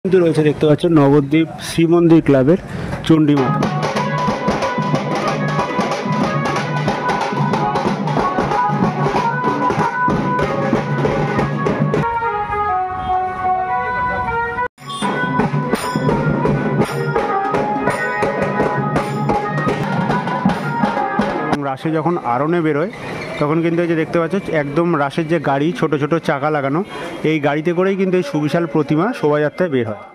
কিন্তু রয়েছে দেখতে পাচ্ছ নবদ্বীপ শ্রীমন্দির ক্লাবের চণ্ডী মাতা। রাসে যখন আরণে বেরোয় তখন কিন্তু এই যে দেখতে পাচ্ছ একদম রাসের যে গাড়ি ছোট ছোট চাকা লাগানো, এই গাড়িতে করেই কিন্তু এই সুবিশাল প্রতিমা শোভাযাত্রায় বের হয়।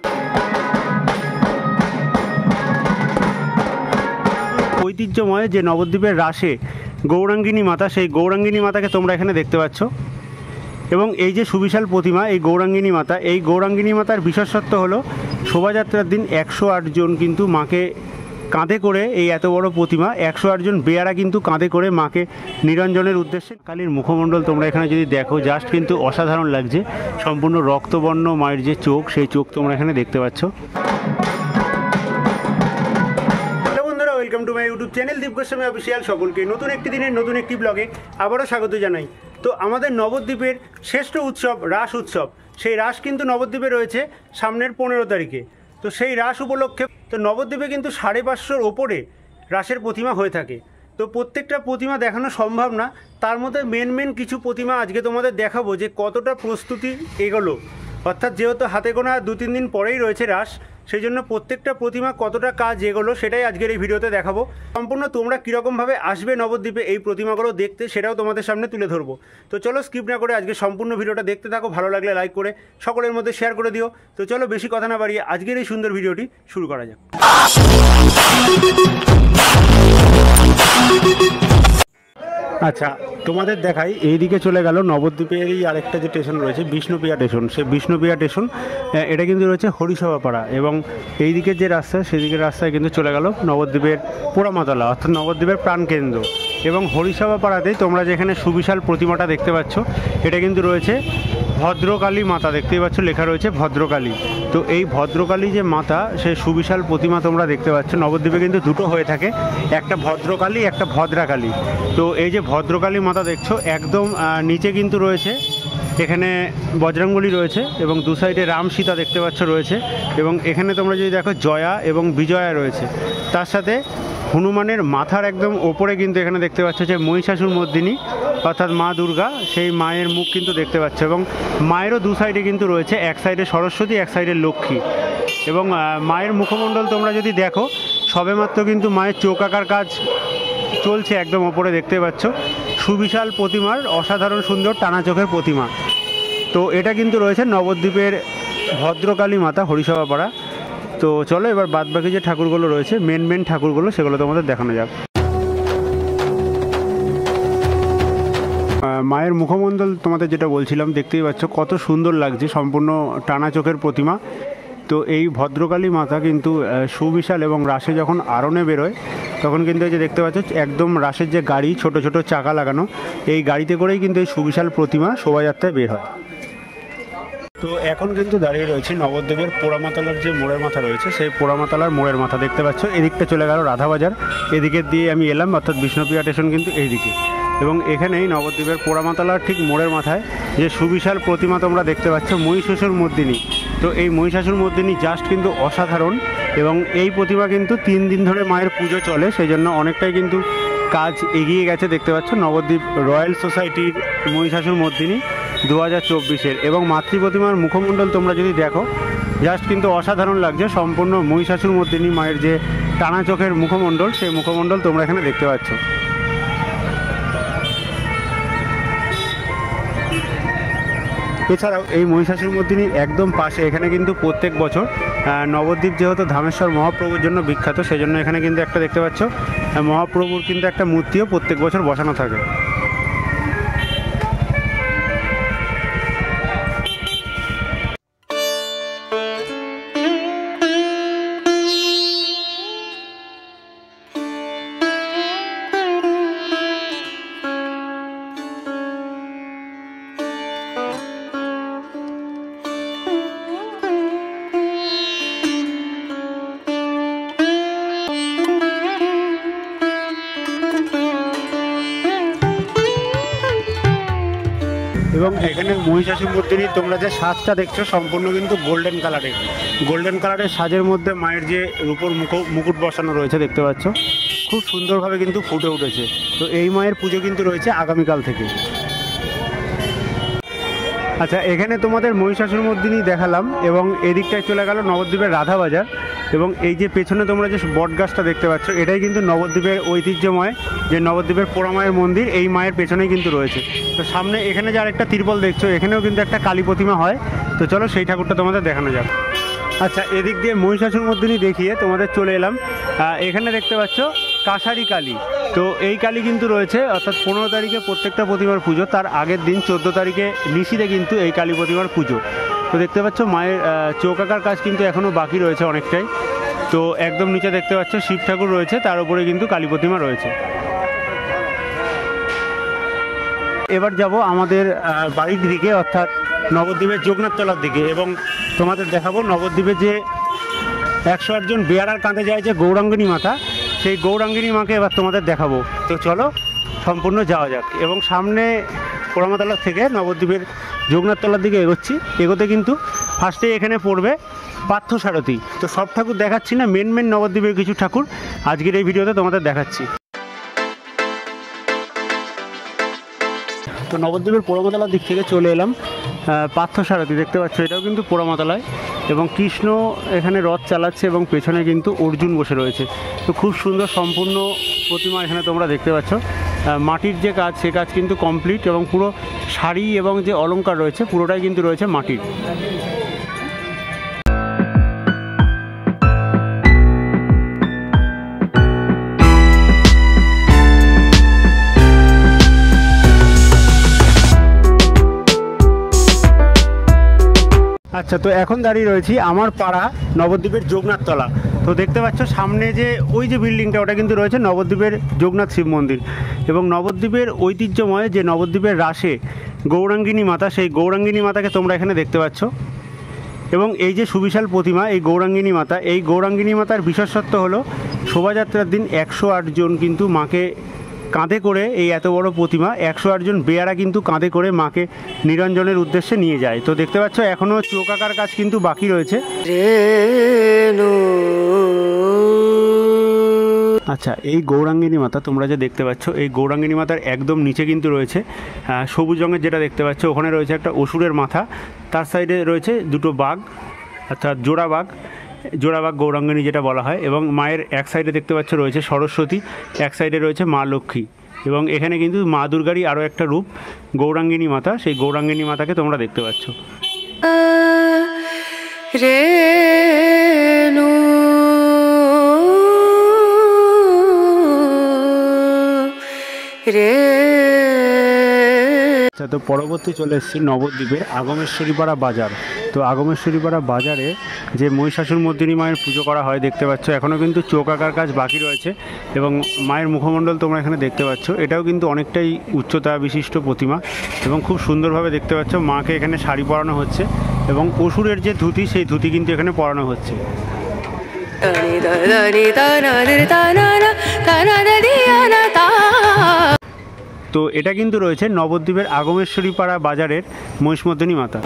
ঐতিহ্যময় যে নবদ্বীপের রাসে গৌরাঙ্গিনী মাতা, সেই গৌরাঙ্গিনী মাতাকে তোমরা এখানে দেখতে পাচ্ছ। এবং এই যে সুবিশাল প্রতিমা এই গৌরাঙ্গিনী মাতা, এই গৌরাঙ্গিনী মাতার বিশেষত্ব হলো শোভাযাত্রার দিন 108 জন কিন্তু মাকে কাঁধে করে, এই এত বড় প্রতিমা 108 জন বেয়ারা কিন্তু কাঁধে করে মাকে নিরঞ্জনের উদ্দেশ্যে। কালীর মুখমণ্ডল তোমরা এখানে যদি দেখো জাস্ট কিন্তু অসাধারণ লাগছে। সম্পূর্ণ রক্তবর্ণ মায়ের যে চোখ, সেই চোখ তোমরা এখানে দেখতে পাচ্ছ। Welcome to my YouTube channel Deep Goswami official. সকলকে নতুন একটি দিনের নতুন একটি ব্লগে আবারও স্বাগত জানাই। তো আমাদের নবদ্বীপের শ্রেষ্ঠ উৎসব রাস উৎসব, সেই রাস কিন্তু নবদ্বীপে রয়েছে সামনের 15 তারিখে। তো সেই রাস উপলক্ষে তো নবদ্বীপে কিন্তু 550-র ওপরে রাসের প্রতিমা হয়ে থাকে। তো প্রত্যেকটা প্রতিমা দেখানো সম্ভব না, তার মধ্যে মেন কিছু প্রতিমা আজকে তোমাদের দেখাবো যে কতটা প্রস্তুতি এগোলো। অর্থাৎ যেহেতু হাতে গোনা 2-3 দিন পরেই রয়েছে রাস, সেই জন্য প্রত্যেকটা প্রতিমা কতটা কাজ এগোলো সেটাই আজকের এই ভিডিওতে দেখাবো। সম্পূর্ণ তোমরা কীরকমভাবে আসবে নবদ্বীপে এই প্রতিমাগুলো দেখতে সেটাও তোমাদের সামনে তুলে ধরবো। তো চলো স্কিপ না করে আজকে সম্পূর্ণ ভিডিওটা দেখতে থাকো। ভালো লাগলে লাইক করে সকলের মধ্যে শেয়ার করে দিও। তো চলো বেশি কথা না বাড়িয়ে আজকের এই সুন্দর ভিডিওটি শুরু করা যাক। আচ্ছা, তোমাদের দেখাই এইদিকে চলে গেল নবদ্বীপেরই আরেকটা যে স্টেশন রয়েছে বিষ্ণুপ্রিয়া স্টেশন। সেই বিষ্ণুপ্রিয়া স্টেশন এটা কিন্তু রয়েছে হরিসভাপাড়া, এবং এই দিকের যে রাস্তা সেদিকের রাস্তায় কিন্তু চলে গেল নবদ্বীপের পোড়ামাতলা, অর্থাৎ নবদ্বীপের প্রাণকেন্দ্র। এবং হরিসভাপাড়াতেই তোমরা যেখানে সুবিশাল প্রতিমাটা দেখতে পাচ্ছ, এটা কিন্তু রয়েছে ভদ্রকালী মাতা। দেখতেই পাচ্ছ লেখা রয়েছে ভদ্রকালী। তো এই ভদ্রকালী যে মাতা, সেই সুবিশাল প্রতিমা তোমরা দেখতে পাচ্ছ। নবদ্বীপে কিন্তু দুটো হয়ে থাকে, একটা ভদ্রকালী একটা ভদ্রাকালী। তো এই যে ভদ্রকালী মাতা দেখছো একদম নিচে কিন্তু রয়েছে এখানে বজরংবলী রয়েছে, এবং দু সাইডে রাম সীতা দেখতে পাচ্ছ রয়েছে। এবং এখানে তোমরা যদি দেখো জয়া এবং বিজয়া রয়েছে, তার সাথে হনুমানের মাথার একদম ওপরে কিন্তু এখানে দেখতে পাচ্ছ যে মহিষাসুর মর্দিনী অর্থাৎ মা দুর্গা, সেই মায়ের মুখ কিন্তু দেখতে পাচ্ছ। এবং মায়েরও দু সাইডে কিন্তু রয়েছে, এক সাইডে সরস্বতী এক সাইডে লক্ষ্মী। এবং মায়ের মুখমণ্ডল তোমরা যদি দেখো সবেমাত্র কিন্তু মায়ের চোখ আঁকার কাজ চলছে, একদম ওপরে দেখতে পাচ্ছ। সুবিশাল প্রতিমার অসাধারণ সুন্দর টানা চোখের প্রতিমা। তো এটা কিন্তু রয়েছে নবদ্বীপের ভদ্রকালী মাতা হরিসভাপাড়া। তো চলো এবার বাদবাকি যে ঠাকুরগুলো রয়েছে মেন ঠাকুরগুলো সেগুলো তোমাদের দেখানো যাক। মায়ের মুখমণ্ডল তোমাদের যেটা বলছিলাম, দেখতেই পাচ্ছ কত সুন্দর লাগছে, সম্পূর্ণ টানা চোখের প্রতিমা। তো এই ভদ্রকালী মাতা কিন্তু সুবিশাল, এবং রাসে যখন আরণে বেরোয় তখন কিন্তু এই যে দেখতে পাচ্ছ একদম রাসের যে গাড়ি ছোট ছোট চাকা লাগানো, এই গাড়িতে করেই কিন্তু এই সুবিশাল প্রতিমা শোভাযাত্রায় বের হয়। তো এখন কিন্তু দাঁড়িয়ে রয়েছে নবদ্বীপের পোড়ামাতলার যে মোড়ের মাথা রয়েছে, সেই পোড়ামাতলার মোড়ের মাথা দেখতে পাচ্ছ। এদিকটা চলে গেল রাধাবাজার, এদিকে দিয়ে আমি এলাম, অর্থাৎ বিষ্ণুপ্রিয়া স্টেশন কিন্তু এইদিকে। এবং এখানেই নবদ্বীপের পোড়ামাতলার ঠিক মোড়ের মাথায় যে সুবিশাল প্রতিমা তোমরা দেখতে পাচ্ছ মহিষাসুর মর্দিনী। তো এই মহিষাসুর মর্দিনী জাস্ট কিন্তু অসাধারণ। এবং এই প্রতিমা কিন্তু 3 দিন ধরে মায়ের পুজো চলে, সেই জন্য অনেকটাই কিন্তু কাজ এগিয়ে গেছে। দেখতে পাচ্ছ নবদ্বীপ রয়্যাল সোসাইটির মহিষাসুর মর্দিনী 2024-এর। এবং মাতৃ প্রতিমার মুখমণ্ডল তোমরা যদি দেখো জাস্ট কিন্তু অসাধারণ লাগছে। সম্পূর্ণ মহিষাসুর মর্দিনী মায়ের যে টানা চোখের মুখমণ্ডল, সেই মুখমণ্ডল তোমরা এখানে দেখতে পাচ্ছ। এছাড়াও এই মহিষাসুর মর্দিনীর একদম পাশে এখানে কিন্তু প্রত্যেক বছর নবদ্বীপ যেহেতু ধামেশ্বর মহাপ্রভুর জন্য বিখ্যাত, সেই জন্য এখানে কিন্তু একটা দেখতে পাচ্ছ মহাপ্রভুর কিন্তু একটা মূর্তিও প্রত্যেক বছর বসানো থাকে। এবং এখানে মহিষাসুরমর্দিনী তোমরা যে সাজটা দেখছো সম্পূর্ণ কিন্তু গোল্ডেন কালারের সাজের মধ্যে মায়ের যে রূপোর মুকুট বসানো রয়েছে দেখতে পাচ্ছ, খুব সুন্দরভাবে কিন্তু ফুটে উঠেছে। তো এই মায়ের পুজো কিন্তু রয়েছে আগামীকাল থেকে। আচ্ছা, এখানে তোমাদের মহিষাসুরমর্দিনী দেখালাম এবং এদিকটায় চলে গেল নবদ্বীপের রাধাবাজার। এবং এই যে পেছনে তোমরা যে বট গাছটা দেখতে পাচ্ছ, এটাই কিন্তু নবদ্বীপের ঐতিহ্যময় যে নবদ্বীপের পোড়ামায়ের মন্দির, এই মায়ের পেছনেই কিন্তু রয়েছে। তো সামনে এখানে যে আরেকটা তিরপল দেখছো, এখানেও কিন্তু একটা কালী প্রতিমা হয়। তো চলো সেই ঠাকুরটা তোমাদের দেখানো যাক। আচ্ছা, এদিক দিয়ে মহিষাসুরমর্দিনী দেখিয়ে তোমাদের চলে এলাম। এখানে দেখতে পাচ্ছ কাছারি কালী। তো এই কালী কিন্তু রয়েছে, অর্থাৎ 15 তারিখে প্রত্যেকটা প্রতিমার পুজো, তার আগের দিন 14 তারিখে নিশিতে কিন্তু এই কালী প্রতিমার পুজো। তো দেখতে পাচ্ছ মায়ের চৌকাকার কাজ কিন্তু এখনও বাকি রয়েছে অনেকটাই। তো একদম নিচে দেখতে পাচ্ছ শিব ঠাকুর রয়েছে, তার উপরে কিন্তু কালী প্রতিমা রয়েছে। এবার যাব আমাদের বাড়ির দিকে, অর্থাৎ নবদ্বীপের যোগনাথতলার দিকে, এবং তোমাদের দেখাবো নবদ্বীপের যে 108 জন বেয়ারার কাঁধে যায় যে গৌরাঙ্গিনী মাতা, সেই গৌরাঙ্গিনী মাকে এবার তোমাদের দেখাবো। তো চলো সম্পূর্ণ যাওয়া যাক। এবং সামনে পোড়ামাতলা থেকে নবদ্বীপের যোগনাথতলার দিকে এগোতে কিন্তু ফার্স্টে এখানে পড়বে পার্থসারথী। তো সব ঠাকুর দেখাচ্ছি না, মেন নবদ্বীপের কিছু ঠাকুর আজকের এই ভিডিওতে তোমাদের দেখাচ্ছি। তো নবদ্বীপের পোড়ামাতলার দিক থেকে চলে এলাম পার্থসারথী, দেখতে পাচ্ছ এটাও কিন্তু পোড়ামাতলায়, এবং কৃষ্ণ এখানে রথ চালাচ্ছে এবং পেছনে কিন্তু অর্জুন বসে রয়েছে। তো খুব সুন্দর সম্পূর্ণ প্রতিমা এখানে তোমরা দেখতে পাচ্ছ। মাটির যে কাজ, সে কাজ কিন্তু কমপ্লিট, এবং পুরো শাড়ি এবং যে অলংকার রয়েছে পুরোটাই কিন্তু রয়েছে মাটির। আচ্ছা, তো এখন দাঁড়িয়ে রয়েছি আমার পাড়া নবদ্বীপের যোগনাথতলা। তো দেখতে পাচ্ছ সামনে যে ওই যে বিল্ডিংটা, ওটা কিন্তু রয়েছে নবদ্বীপের যোগনাথ শিব মন্দির। এবং নবদ্বীপের ঐতিহ্যময় যে নবদ্বীপের রাসে গৌরাঙ্গিনী মাতা, সেই গৌরাঙ্গিনী মাতাকে তোমরা এখানে দেখতে পাচ্ছ। এবং এই যে সুবিশাল প্রতিমা, এই গৌরাঙ্গিনী মাতা, এই গৌরাঙ্গিনী মাতার বিশেষত্ব হলো শোভাযাত্রার দিন 108 জন কিন্তু মাকে কাঁধে করে, এই এত বড় প্রতিমা 108 জন বেয়ারা কিন্তু কাঁধে করে মাকে নিরঞ্জনের উদ্দেশ্যে নিয়ে যায়। তো দেখতে পাচ্ছ এখনও চৌকাকার কাজ কিন্তু বাকি রয়েছে। আচ্ছা, এই গৌরাঙ্গিনী মাতা তোমরা যে দেখতে পাচ্ছ, এই গৌরাঙ্গিনী মাতার একদম নিচে কিন্তু রয়েছে সবুজ রঙের যেটা দেখতে পাচ্ছ, ওখানে রয়েছে একটা অসুরের মাথা, তার সাইডে রয়েছে দুটো বাঘ, অর্থাৎ জোড়া বাঘ গৌরাঙ্গিনী যেটা বলা হয়। এবং মায়ের এক সাইডে দেখতে পাচ্ছ রয়েছে সরস্বতী, এক সাইডে রয়েছে মা লক্ষ্মী। এবং এখানে কিন্তু মা দুর্গারই আরও একটা রূপ গৌরাঙ্গিনী মাতা, সেই গৌরাঙ্গিনী মাতাকে তোমরা দেখতে পাচ্ছ। আচ্ছা, তো পরবর্তী চলে এসেছি নবদ্বীপের আগমেশ্বরীপাড়া বাজার। তো আগমেশ্বরীপাড়া বাজারে যে মহিষাসুরমর্দিনী মায়ের পুজো করা হয় দেখতে পাচ্ছ, এখনও কিন্তু চৌকাকার কাজ বাকি রয়েছে। এবং মায়ের মুখমণ্ডল তোমরা এখানে দেখতে পাচ্ছ, এটাও কিন্তু অনেকটাই উচ্চতা বিশিষ্ট প্রতিমা, এবং খুব সুন্দরভাবে দেখতে পাচ্ছ মাকে এখানে শাড়ি পরানো হচ্ছে, এবং অসুরের যে ধুতি, সেই ধুতি কিন্তু এখানে পরানো হচ্ছে। তো এটা কিন্তু রয়েছে নবদ্বীপের আগমেশ্বরীপাড়া বাজারের মহিষমর্দিনী মাতা।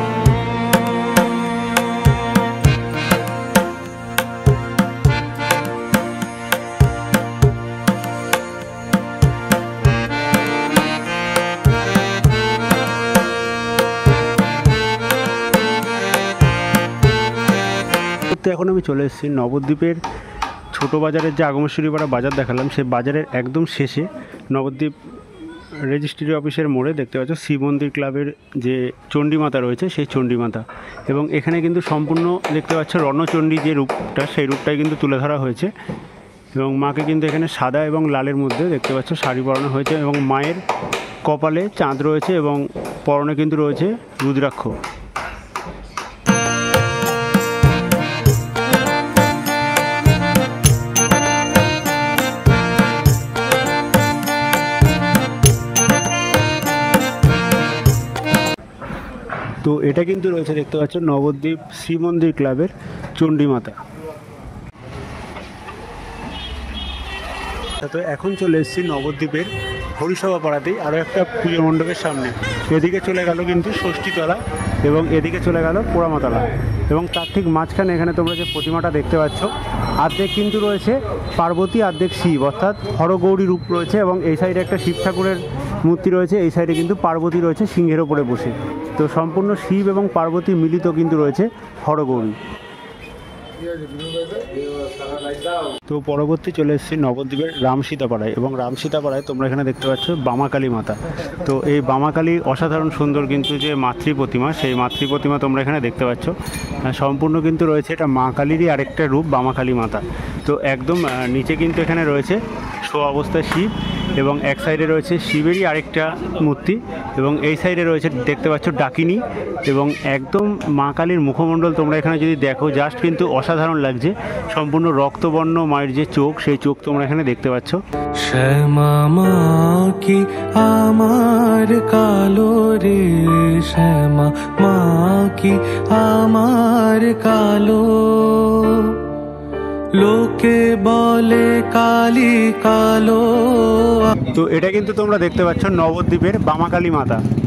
এখন আমি চলে এসেছি নবদ্বীপের ছোট বাজারের যে আগমেশ্বরীপাড়া বাজার দেখালাম, সেই বাজারের একদম শেষে নবদ্বীপ রেজিস্ট্রি অফিসের মোড়ে দেখতে পাচ্ছ শিব মন্দির ক্লাবের যে চণ্ডীমাতা রয়েছে, সেই চণ্ডীমাতা। এবং এখানে কিন্তু সম্পূর্ণ দেখতে পাচ্ছ রণচণ্ডী যে রূপটা, সেই রূপটাই কিন্তু তুলে ধরা হয়েছে। এবং মাকে কিন্তু এখানে সাদা এবং লালের মধ্যে দেখতে পাচ্ছ শাড়ি পরানো হয়েছে, এবং মায়ের কপালে চাঁদ রয়েছে এবং পরনে কিন্তু রয়েছে রুদ্রাক্ষ। তো এটা কিন্তু রয়েছে দেখতে পাচ্ছ নবদ্বীপ শ্রী মন্দির ক্লাবের চণ্ডীমাতা। তো এখন চলে এসেছি নবদ্বীপের হরিসভা পাড়াতেই আরও একটা পুজো মণ্ডপের সামনে এদিকে চলে গেল কিন্তু ষষ্ঠীতলা এবং এদিকে চলে গেল পোড়ামাতলা এবং তার ঠিক মাঝখানে এখানে তোমরা যে প্রতিমাটা দেখতে পাচ্ছ অর্ধেক কিন্তু রয়েছে পার্বতী অর্ধেক শিব, অর্থাৎ হরগৌরী রূপ রয়েছে এবং এই সাইডে একটা শিব ঠাকুরের মূর্তি রয়েছে, এই সাইডে কিন্তু পার্বতী রয়েছে সিংহের ওপরে বসে। তো সম্পূর্ণ শিব এবং পার্বতী মিলিত কিন্তু রয়েছে হরগৌরী। তো পরবর্তী চলে এসেছি নবদ্বীপের রামসীতাপাড়ায় এবং রামসীতাপাড়ায় তোমরা এখানে দেখতে পাচ্ছ বামাকালী মাতা। তো এই বামাকালী অসাধারণ সুন্দর কিন্তু যে মাতৃ প্রতিমা, সেই মাতৃ প্রতিমা তোমরা এখানে দেখতে পাচ্ছ সম্পূর্ণ কিন্তু রয়েছে এটা মা কালীরই আরেকটা রূপ বামাকালী মাতা। তো একদম নিচে কিন্তু এখানে রয়েছে শো অবস্থায় শিব এবং এক সাইডে রয়েছে শিবেরই আরেকটা মূর্তি এবং এই সাইডে রয়েছে দেখতে পাচ্ছ ডাকিনী এবং একদম মা কালীর মুখমণ্ডল তোমরা এখানে যদি দেখো জাস্ট কিন্তু অসাধারণ লাগছে। সম্পূর্ণ রক্তবর্ণ মায়ের যে চোখ, সেই চোখ তোমরা এখানে দেখতে পাচ্ছ। শ্যামা মা কি আমার কালো রে, শ্যামা মা কি আমার কালো, লোকে বলে কালী কালো। তো এটা কিন্তু তোমরা দেখতে পাচ্ছ নবদ্বীপের বামাকালী মাতা।